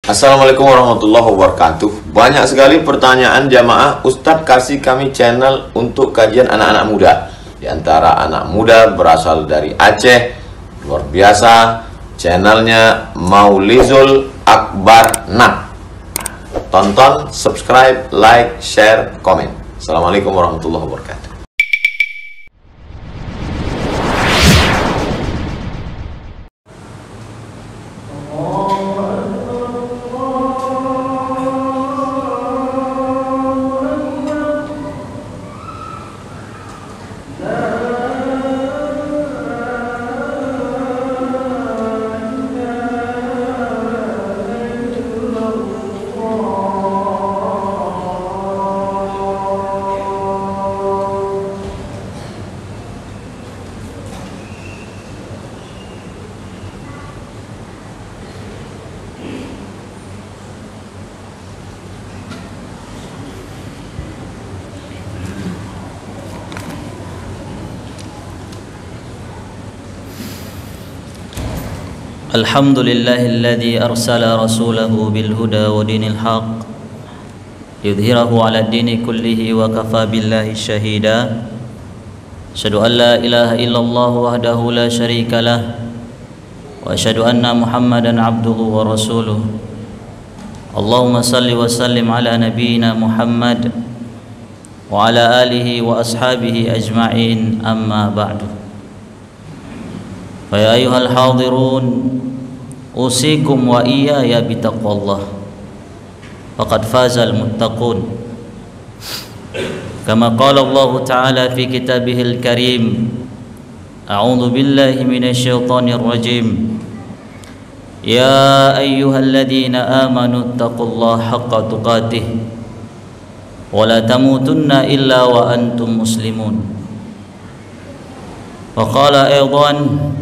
Assalamualaikum warahmatullahi wabarakatuh. Banyak sekali pertanyaan jamaah, Ustadz kasih kami channel untuk kajian anak-anak muda. Di antara anak muda berasal dari Aceh, luar biasa, channelnya Maulizul Akbar Nah. Tonton, subscribe, like, share, komen. Assalamualaikum warahmatullahi wabarakatuh. الحمد لله الذي أرسل رسوله بالهدى ودين الحق ليظهره على الدين كله وكفى بالله شهيدا. أشهد أن لا إله إلا الله وحده لا شريك له وأشهد أن محمدا عبده ورسوله. اللهم صل وسلم على نبينا محمد وعلى آله وأصحابه أجمعين. أما بعد، فيا أيها الحاضرون أوصيكم وإياي بتقوى الله فقد فاز المتقون، كما قال الله تعالى في كتابه الكريم: أعوذ بالله من الشيطان الرجيم، يا أيها الذين آمنوا اتقوا الله حق تقاته ولا تموتن إلا وأنتم مسلمون. وقال أيضا: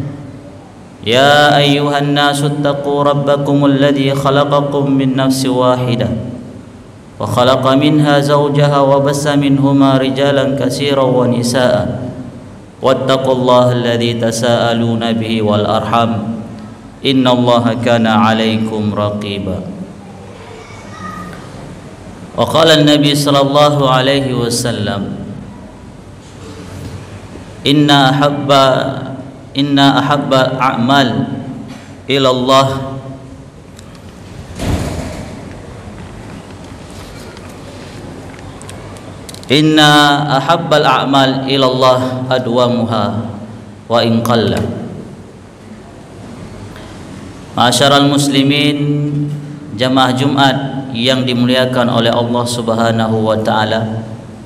يا أيها الناس اتقوا ربكم الذي خلقكم من نفس واحدة وخلق منها زوجها وبث منهما رجالا كثيرا ونساء واتقوا الله الذي تساءلون به والأرحام إن الله كان عليكم رقيبا. وقال النبي صلى الله عليه وسلم: إن أحب الأعمال إلى الله أدومها وإن قل. Ma'asyiral muslimin, jamaah Jumat yang dimuliakan oleh Allah Subhanahu wa taala.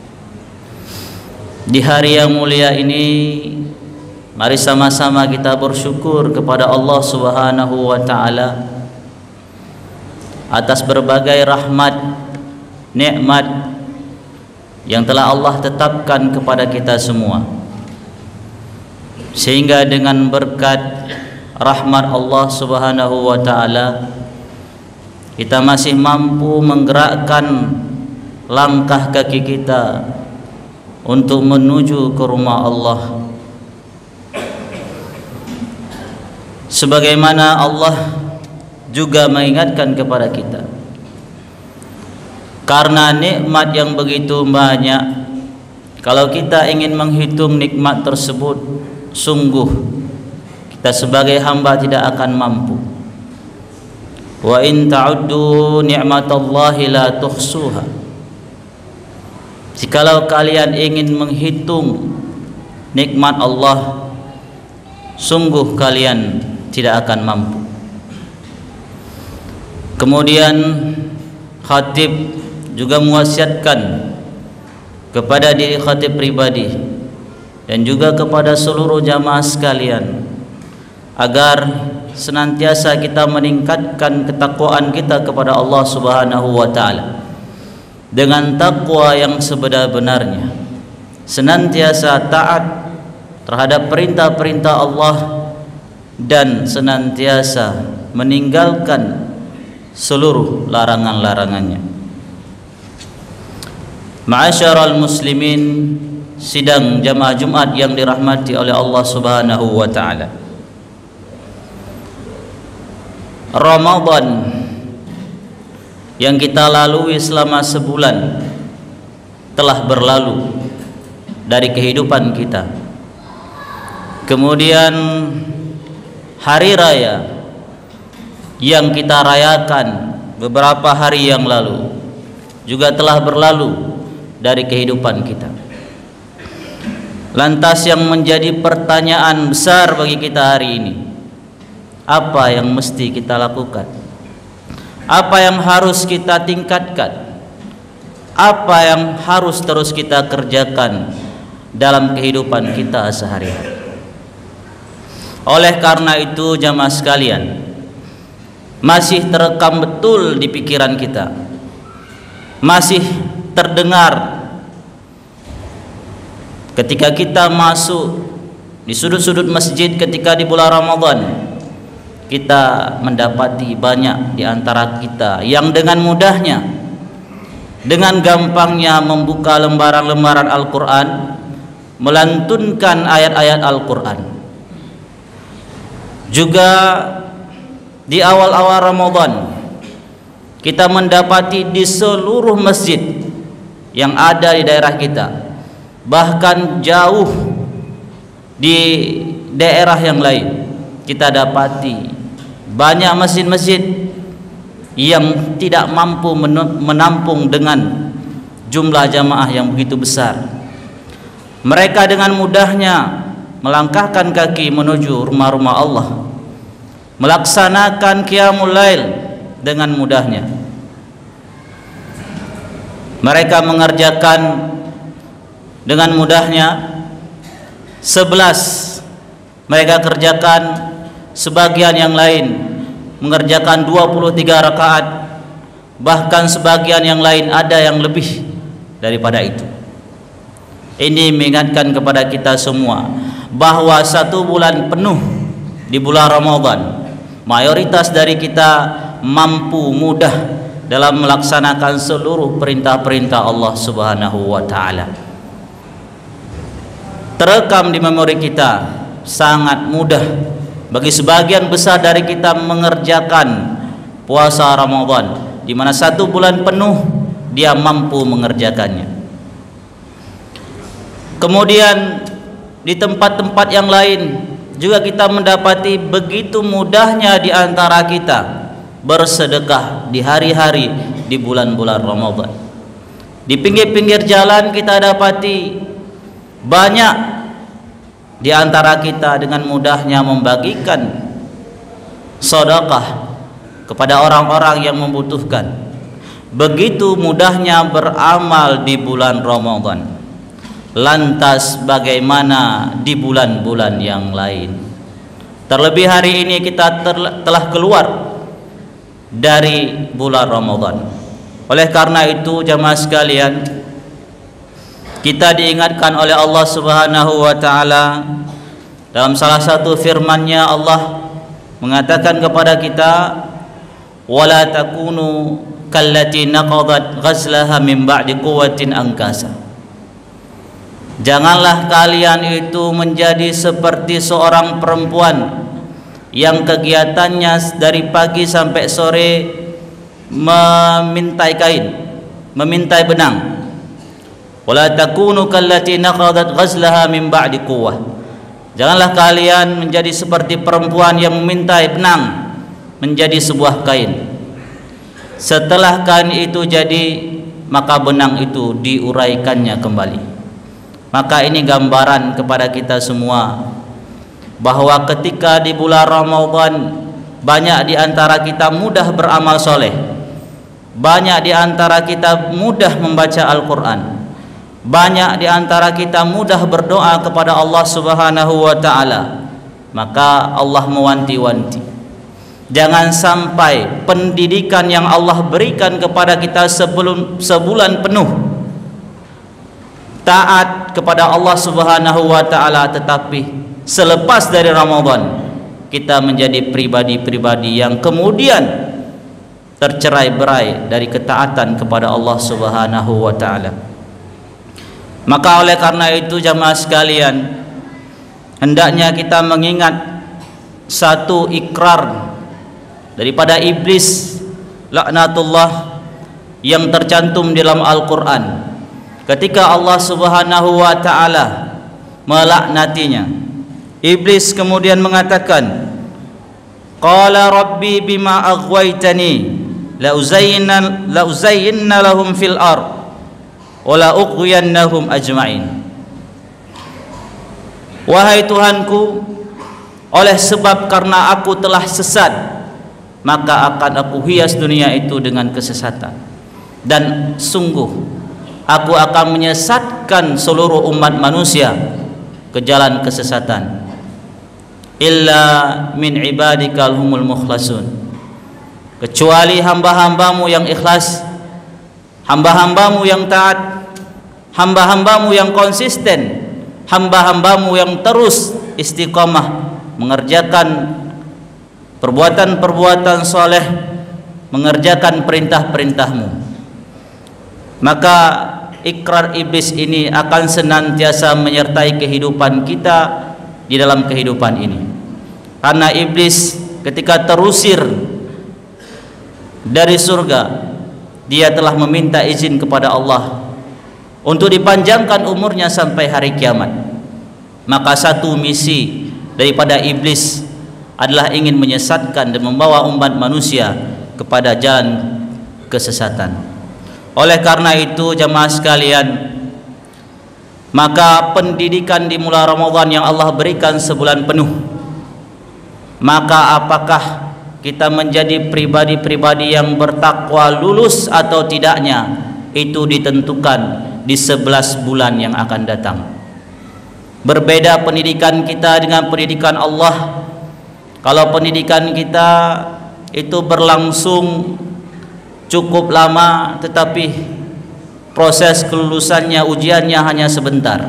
Di hari yang mulia ini, mari sama-sama kita bersyukur kepada Allah Subhanahu wa taala atas berbagai rahmat, nikmat yang telah Allah tetapkan kepada kita semua, sehingga dengan berkat rahmat Allah Subhanahu wa taala kita masih mampu menggerakkan langkah kaki kita untuk menuju ke rumah Allah, sebagaimana Allah juga mengingatkan kepada kita, karena nikmat yang begitu banyak, kalau kita ingin menghitung nikmat tersebut, sungguh kita sebagai hamba tidak akan mampu. Wa in ta'uddu ni'matallahi la tuhsuha. Jikalau kalian ingin menghitung nikmat Allah, sungguh kalian tidak akan mampu. Kemudian khatib juga mewasiatkan kepada diri khatib pribadi dan juga kepada seluruh jamaah sekalian agar senantiasa kita meningkatkan ketakwaan kita kepada Allah Subhanahu wa taala dengan takwa yang sebenar-benarnya, senantiasa taat terhadap perintah-perintah Allah dan senantiasa meninggalkan seluruh larangan-larangannya. Ma'asyiral muslimin, sidang jamaah Jumat yang dirahmati oleh Allah Subhanahu wa taala. Ramadan yang kita lalui selama sebulan telah berlalu dari kehidupan kita. Kemudian hari raya yang kita rayakan beberapa hari yang lalu juga telah berlalu dari kehidupan kita. Lantas yang menjadi pertanyaan besar bagi kita hari ini, apa yang mesti kita lakukan? Apa yang harus kita tingkatkan? Apa yang harus terus kita kerjakan dalam kehidupan kita sehari-hari? Oleh karena itu jamaah sekalian, masih terekam betul di pikiran kita, masih terdengar ketika kita masuk di sudut-sudut masjid ketika di bulan Ramadan. Kita mendapati banyak di antara kita yang dengan mudahnya, dengan gampangnya membuka lembaran-lembaran Al-Quran, melantunkan ayat-ayat Al-Quran. Juga di awal-awal Ramadan kita mendapati di seluruh masjid yang ada di daerah kita, bahkan jauh di daerah yang lain, kita dapati banyak masjid-masjid yang tidak mampu menampung dengan jumlah jamaah yang begitu besar. Mereka dengan mudahnya melangkahkan kaki menuju rumah-rumah Allah, melaksanakan qiyamul lail dengan mudahnya. Mereka mengerjakan dengan mudahnya 11, mereka kerjakan sebagian yang lain mengerjakan 23 rakaat, bahkan sebagian yang lain ada yang lebih daripada itu. Ini mengingatkan kepada kita semua bahwa 1 bulan penuh di bulan Ramadan, mayoritas dari kita mampu mudah dalam melaksanakan seluruh perintah-perintah Allah Subhanahu wa taala. Terekam di memori kita, sangat mudah bagi sebagian besar dari kita mengerjakan puasa Ramadan, di mana 1 bulan penuh dia mampu mengerjakannya. Kemudian di tempat-tempat yang lain juga kita mendapati begitu mudahnya di antara kita bersedekah di hari-hari di bulan-bulan Ramadan. Di pinggir-pinggir jalan kita dapati banyak di antara kita dengan mudahnya membagikan sedekah kepada orang-orang yang membutuhkan. Begitu mudahnya beramal di bulan Ramadan. Lantas bagaimana di bulan-bulan yang lain? Terlebih hari ini kita telah keluar dari bulan Ramadan. Oleh karena itu jamaah sekalian, kita diingatkan oleh Allah Subhanahu wa taala dalam salah satu firman-Nya. Allah mengatakan kepada kita, wala takunu kallati naqadat ghazlaha min ba'di quwwatin ankasa. Janganlah kalian itu menjadi seperti seorang perempuan yang kegiatannya dari pagi sampai sore memintai kain, memintai benang. Wala takunu kallati naqadat ghazlaha min ba'di quwwah. Janganlah kalian menjadi seperti perempuan yang memintai benang menjadi sebuah kain. Setelah kain itu jadi, maka benang itu diuraikannya kembali. Maka ini gambaran kepada kita semua bahwa ketika di bulan Ramadan banyak di antara kita mudah beramal soleh, banyak di antara kita mudah membaca Al-Quran, banyak di antara kita mudah berdoa kepada Allah Subhanahu wa taala. Maka Allah mewanti-wanti, jangan sampai pendidikan yang Allah berikan kepada kita sebelum sebulan penuh taat kepada Allah Subhanahu wa taala, tetapi selepas dari Ramadan kita menjadi pribadi-pribadi yang kemudian tercerai-berai dari ketaatan kepada Allah Subhanahu wa taala. Maka oleh karena itu jamaah sekalian, hendaknya kita mengingat satu ikrar daripada iblis laknatullah yang tercantum dalam Al-Quran ketika Allah Subhanahu wa ta'ala melaknatinya. Iblis kemudian mengatakan, qala rabbi bima aghwaytani la uzayyinna lahum fil ard wa la ughwiyannahum ajma'in. Wahai Tuhanku, oleh sebab karena aku telah sesat, maka akan aku hias dunia itu dengan kesesatan, dan sungguh aku akan menyesatkan seluruh umat manusia ke jalan kesesatan, illa min ibadikal humul mukhlasun, kecuali hamba-hambamu yang ikhlas, hamba-hambamu yang taat, hamba-hambamu yang konsisten, hamba-hambamu yang terus istiqamah mengerjakan perbuatan-perbuatan soleh, mengerjakan perintah-perintahmu. Maka ikrar iblis ini akan senantiasa menyertai kehidupan kita di dalam kehidupan ini. Karena iblis ketika terusir dari surga, dia telah meminta izin kepada Allah untuk dipanjangkan umurnya sampai hari kiamat. Maka satu misi daripada iblis adalah ingin menyesatkan dan membawa umat manusia kepada jalan kesesatan. Oleh karena itu jamaah sekalian, maka pendidikan di bulan Ramadan yang Allah berikan sebulan penuh, maka apakah kita menjadi pribadi-pribadi yang bertakwa lulus atau tidaknya, itu ditentukan di 11 bulan yang akan datang. Berbeda pendidikan kita dengan pendidikan Allah. Kalau pendidikan kita itu berlangsung cukup lama, tetapi proses kelulusannya, ujiannya hanya sebentar.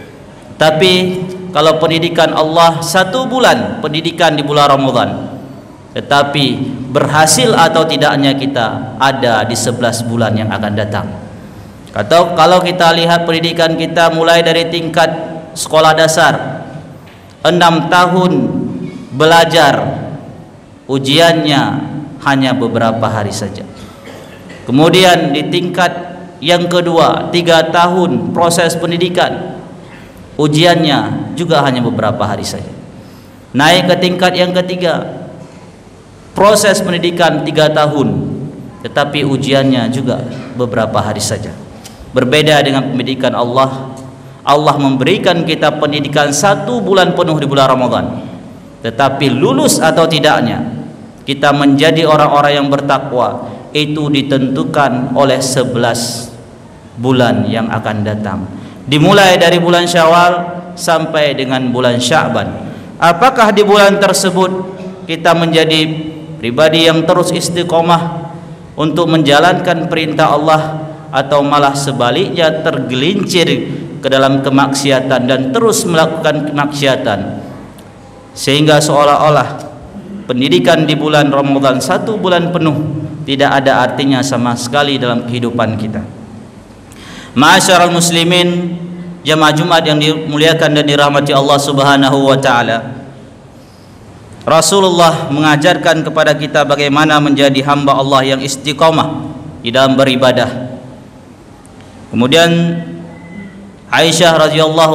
Tapi kalau pendidikan Allah 1 bulan pendidikan di bulan Ramadan, tetapi berhasil atau tidaknya kita ada di 11 bulan yang akan datang. Atau kalau kita lihat pendidikan kita mulai dari tingkat sekolah dasar, 6 tahun belajar, ujiannya hanya beberapa hari saja. Kemudian di tingkat yang kedua, 3 tahun proses pendidikan, ujiannya juga hanya beberapa hari saja. Naik ke tingkat yang ketiga, proses pendidikan 3 tahun, tetapi ujiannya juga beberapa hari saja. Berbeda dengan pendidikan Allah. Allah memberikan kita pendidikan 1 bulan penuh di bulan Ramadan, tetapi lulus atau tidaknya kita menjadi orang-orang yang bertakwa itu ditentukan oleh 11 bulan yang akan datang, dimulai dari bulan Syawal sampai dengan bulan Sya'ban. Apakah di bulan tersebut kita menjadi pribadi yang terus istiqomah untuk menjalankan perintah Allah, atau malah sebaliknya tergelincir ke dalam kemaksiatan dan terus melakukan kemaksiatan, sehingga seolah-olah pendidikan di bulan Ramadan 1 bulan penuh tidak ada artinya sama sekali dalam kehidupan kita. Ma'asyiral muslimin, jamaah Jumat yang dimuliakan dan dirahmati Allah Subhanahu wa taala, Rasulullah mengajarkan kepada kita bagaimana menjadi hamba Allah yang istiqomah di dalam beribadah. Kemudian Aisyah radhiyallahu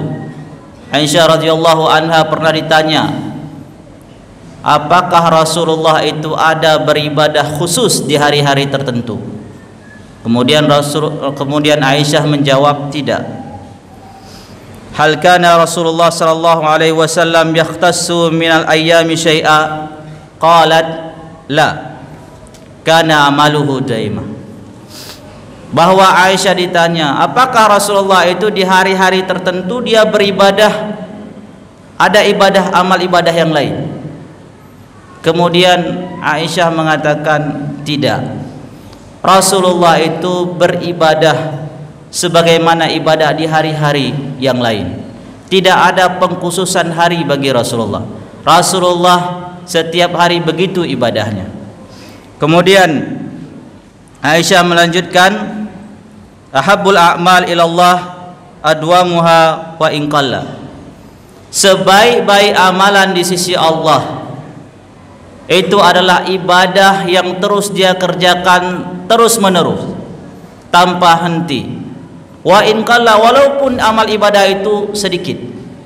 anha pernah ditanya, apakah Rasulullah itu ada beribadah khusus di hari-hari tertentu? Kemudian Aisyah menjawab, tidak. Hal kana Rasulullah sallallahu alaihi wasallam yakhtassu minal ayyami syai'a? Qalat la, kana amaluhu daimah. Bahwa Aisyah ditanya, apakah Rasulullah itu di hari-hari tertentu dia beribadah, ada ibadah, amal ibadah yang lain? Kemudian Aisyah mengatakan, tidak. Rasulullah itu beribadah sebagaimana ibadah di hari-hari yang lain. Tidak ada pengkhususan hari bagi Rasulullah. Rasulullah setiap hari begitu ibadahnya. Kemudian Aisyah melanjutkan, ahabbul a'mal ilallah adwamuha wa in qalla. Sebaik-baik amalan di sisi Allah itu adalah ibadah yang terus dia kerjakan, terus menerus tanpa henti. Wa in qalla, walaupun amal ibadah itu sedikit.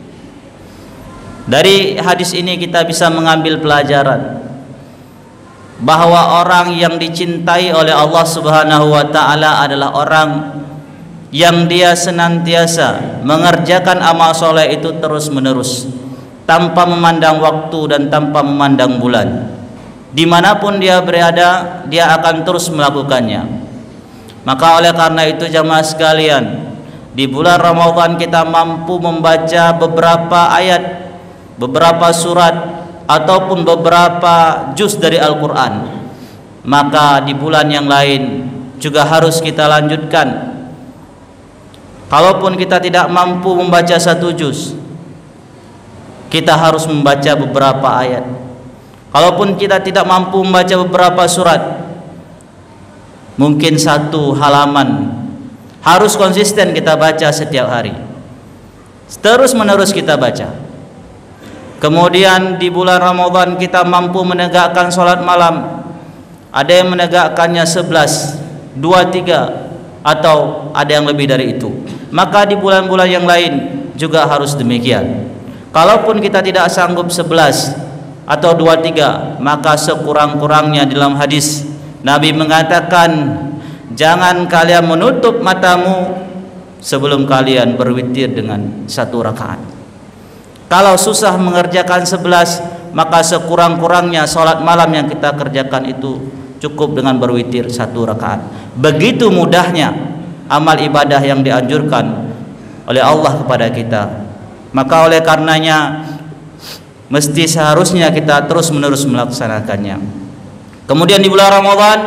Dari hadis ini kita bisa mengambil pelajaran bahwa orang yang dicintai oleh Allah Subhanahu wa taala adalah orang yang dia senantiasa mengerjakan amal soleh itu terus menerus tanpa memandang waktu dan tanpa memandang bulan. Dimanapun dia berada, dia akan terus melakukannya. Maka oleh karena itu jamaah sekalian, di bulan Ramadan kita mampu membaca beberapa ayat, beberapa surat ataupun beberapa juz dari Al-Quran, maka di bulan yang lain juga harus kita lanjutkan. Kalaupun kita tidak mampu membaca satu juz, kita harus membaca beberapa ayat. Kalaupun kita tidak mampu membaca beberapa surat, mungkin satu halaman harus konsisten kita baca setiap hari, terus menerus kita baca. Kemudian di bulan Ramadan kita mampu menegakkan sholat malam. Ada yang menegakkannya 11, 2, 3, atau ada yang lebih dari itu. Maka di bulan-bulan yang lain juga harus demikian. Kalaupun kita tidak sanggup 11 atau 2, 3, maka sekurang-kurangnya dalam hadis Nabi mengatakan, jangan kalian menutup matamu sebelum kalian berwitir dengan satu rakaat. Kalau susah mengerjakan 11, maka sekurang-kurangnya sholat malam yang kita kerjakan itu cukup dengan berwitir satu rakaat. Begitu mudahnya amal ibadah yang dianjurkan oleh Allah kepada kita. Maka oleh karenanya mesti seharusnya kita terus menerus melaksanakannya. Kemudian di bulan Ramadan,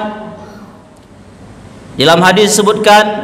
dalam hadis disebutkan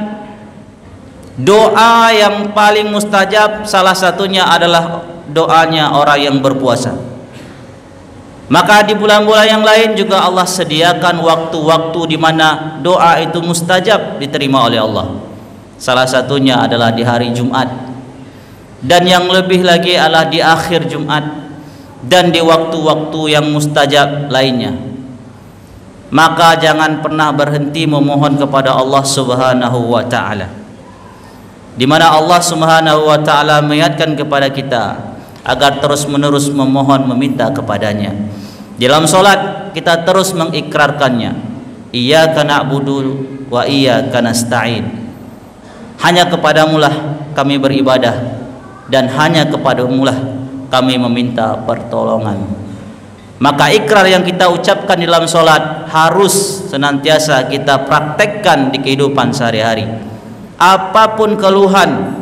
doa yang paling mustajab salah satunya adalah doanya orang yang berpuasa. Maka di bulan-bulan yang lain juga Allah sediakan waktu-waktu di mana doa itu mustajab diterima oleh Allah. Salah satunya adalah di hari Jumat, dan yang lebih lagi adalah di akhir Jumat dan di waktu-waktu yang mustajab lainnya. Maka jangan pernah berhenti memohon kepada Allah Subhanahu wa taala, di mana Allah Subhanahu wa taala mengingatkan kepada kita agar terus-menerus memohon, meminta kepadanya. Dalam solat kita terus mengikrarkannya, iyyaka na'budu wa iyyaka nasta'in. Hanya kepadamulah kami beribadah dan hanya kepadamulah kami meminta pertolongan. Maka ikrar yang kita ucapkan dalam solat harus senantiasa kita praktekkan di kehidupan sehari-hari. Apapun keluhan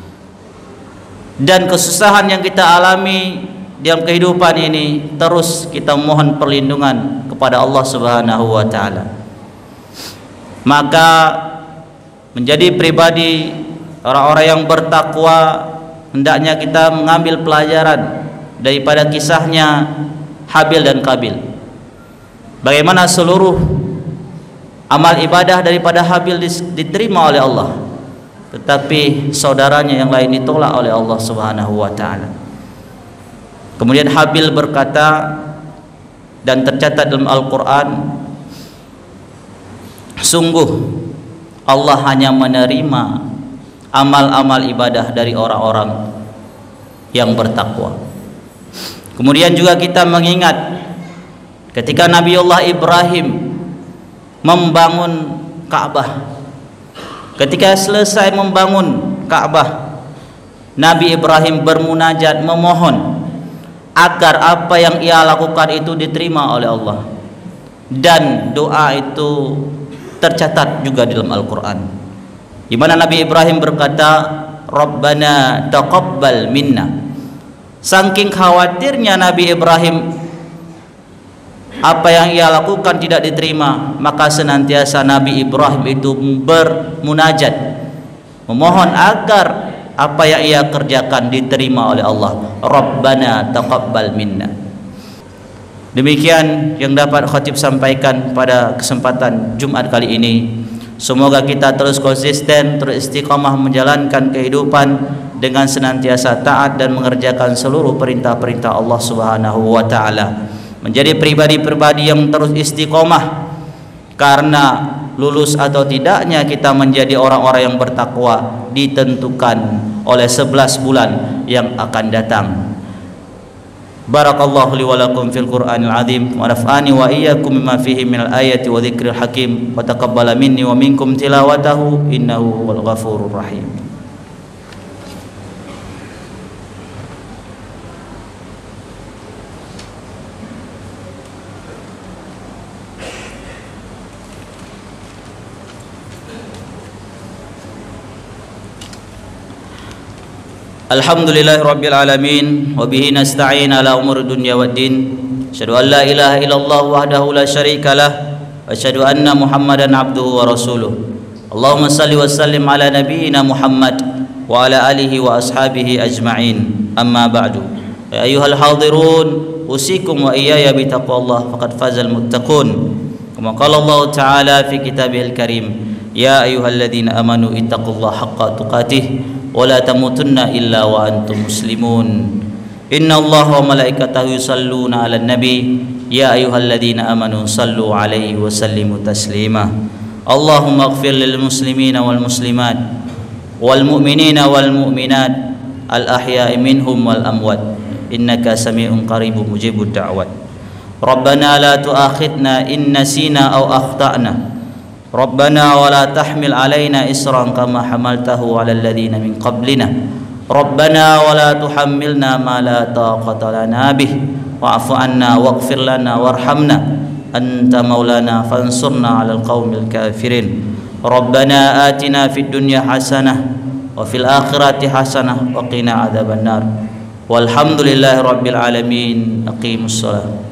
dan kesusahan yang kita alami dalam kehidupan ini, terus kita mohon perlindungan kepada Allah Subhanahu wa taala. Maka menjadi pribadi orang-orang yang bertakwa, hendaknya kita mengambil pelajaran daripada kisahnya Habil dan Qabil. Bagaimana seluruh amal ibadah daripada Habil diterima oleh Allah, tetapi saudaranya yang lain ditolak oleh Allah Subhanahu wa taala. Kemudian Habil berkata, dan tercatat dalam Al-Qur'an, sungguh Allah hanya menerima amal-amal ibadah dari orang-orang yang bertakwa. Kemudian juga kita mengingat ketika Nabiullah Ibrahim membangun Ka'bah. Ketika selesai membangun Ka'bah, Nabi Ibrahim bermunajat, memohon agar apa yang ia lakukan itu diterima oleh Allah, dan doa itu tercatat juga dalam Al-Quran, di mana Nabi Ibrahim berkata, Rabbana taqabbal minna. Saking khawatirnya Nabi Ibrahim apa yang ia lakukan tidak diterima, maka senantiasa Nabi Ibrahim itu bermunajat, memohon agar apa yang ia kerjakan diterima oleh Allah. Rabbana taqabbal minna. Demikian yang dapat khatib sampaikan pada kesempatan Jumat kali ini. Semoga kita terus konsisten, terus istiqamah menjalankan kehidupan dengan senantiasa taat dan mengerjakan seluruh perintah-perintah Allah Subhanahu wa taala. Menjadi pribadi-pribadi yang terus istiqamah Karena lulus atau tidaknya kita menjadi orang-orang yang bertakwa ditentukan oleh 11 bulan yang akan datang. Barakallahu li wa lakum fil Qur'anil azim wa nafa'ani wa iyyakum mimma fihi minal ayati wa dzikril hakim wa taqabbala minni wa minkum tilawatahu innahu huwal ghafurur rahim. Alhamdulillahi rabbil alamin wa bihi nasta'in ala umuri dunya waddin. Asyhadu an la ilaha illallah wahdahu la syarika lah wa asyhadu anna Muhammadan abduhu wa rasuluh. Allahumma salli wa sallim ala nabiyyina Muhammad wa ala alihi wa ashabihi ajma'in. Amma ba'du. Ya ayyuhal hadirun, usikum wa iyaya bi taqwallah faqad fazal muttaqun. Kama qala Allah ta'ala fi kitabihil karim, ya ayyuhalladzina amanu ittaqullaha haqqa tuqatih wala tamutunna illa wa antum muslimun. Inna Allaha wa malaikatahu yusalluna 'alan nabi ya ayyuhalladzina amanu sallu 'alaihi wa sallimu taslima. Allahumma ighfir lil muslimina wal muslimat wal mu'minina wal mu'minat al ahya'i minhum wal amwat innaka sami'un qaribun mujibud da'wat. Rabbana la tu'akhidna in nasina aw akhta'na. Rabbana wa la tahmil alaina isran kama hamaltahu ala alladhina min qablina. Rabbana wa la tuhammilna ma la taqata lana bih wa'fu anna waghfir lana warhamna anta maulana fansurna 'alal qaumil kafirin. Rabbana atina fid dunya hasanah wa fil akhirati hasanah wa qina adzabannar. Walhamdulillahi rabbil alamin. Aqimus shalah.